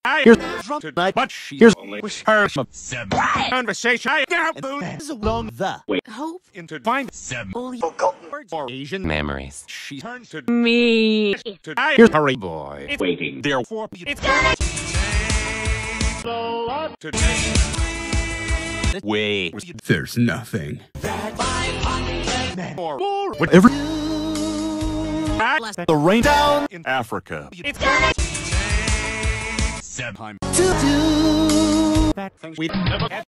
Here's tonight, but here's only wish her some conversation. I is along the hope into find only forgotten words or Asian memories. She turned to me. Here's hurry boy. It's waiting. Therefore, it's gonna take a lot to take. Wait, There's nothing. Or whatever. The rain down in Africa. It's gonna take 7 times to do that thing we never had.